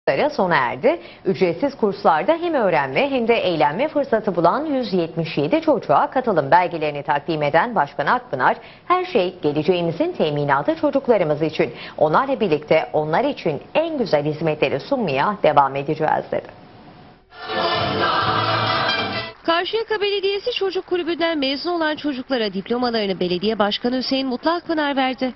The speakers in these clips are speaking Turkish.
Sona erdi. Ücretsiz kurslarda hem öğrenme hem de eğlenme fırsatı bulan 177 çocuğa katılım belgelerini takdim eden Başkan Akpınar, her şey geleceğimizin teminatı çocuklarımız için. Onlarla birlikte onlar için en güzel hizmetleri sunmaya devam edeceğiz dedi. Karşıyaka Belediyesi Çocuk Kulübü'nden mezun olan çocuklara diplomalarını Belediye Başkanı Hüseyin Mutlu Akpınar verdi.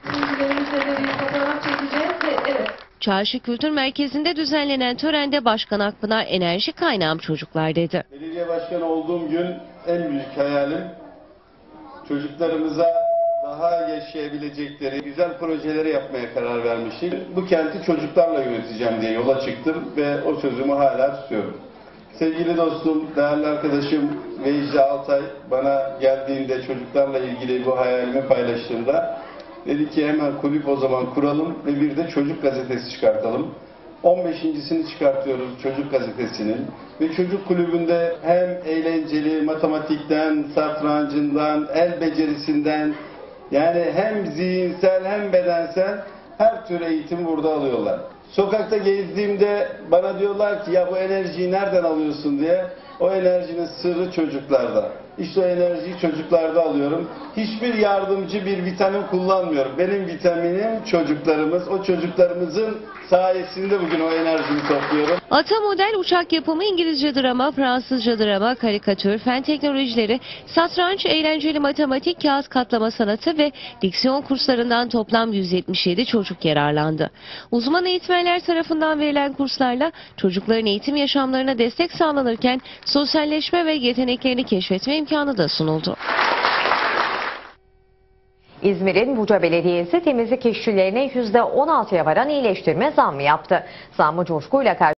Çarşı Kültür Merkezi'nde düzenlenen törende Başkan Akpınar enerji kaynağım çocuklar dedi. Belediye başkanı olduğum gün en büyük hayalim çocuklarımıza daha yaşayabilecekleri güzel projeleri yapmaya karar vermiştim. Bu kenti çocuklarla yöneteceğim diye yola çıktım ve o sözümü hala tutuyorum. Sevgili dostum, değerli arkadaşım Vecdi Altay bana geldiğinde çocuklarla ilgili bu hayalimi paylaştığında dedi ki hemen kulüp o zaman kuralım ve bir de çocuk gazetesi çıkartalım. 15.sini çıkartıyoruz çocuk gazetesinin ve çocuk kulübünde hem eğlenceli matematikten, satrancından, el becerisinden yani hem zihinsel hem bedensel her tür eğitim burada alıyorlar. Sokakta gezdiğimde bana diyorlar ki ya bu enerjiyi nereden alıyorsun diye. O enerjinin sırrı çocuklarda. İşte o enerjiyi çocuklarda alıyorum. Hiçbir yardımcı bir vitamin kullanmıyorum. Benim vitaminim çocuklarımız. O çocuklarımızın sayesinde bugün o enerjiyi topluyorum. Ata model uçak yapımı, İngilizce drama, Fransızca drama, karikatür, fen teknolojileri, satranç, eğlenceli matematik, kağıt katlama sanatı ve diksiyon kurslarından toplam 177 çocuk yararlandı. Uzman eğitmenler tarafından verilen kurslarla çocukların eğitim yaşamlarına destek sağlanırken sosyalleşme ve yeteneklerini keşfetme imkanı da sunuldu. İzmir'in Buca Belediyesi temizlik işçilerine %16'ya varan iyileştirme zammı yaptı. Zammı coşkuyla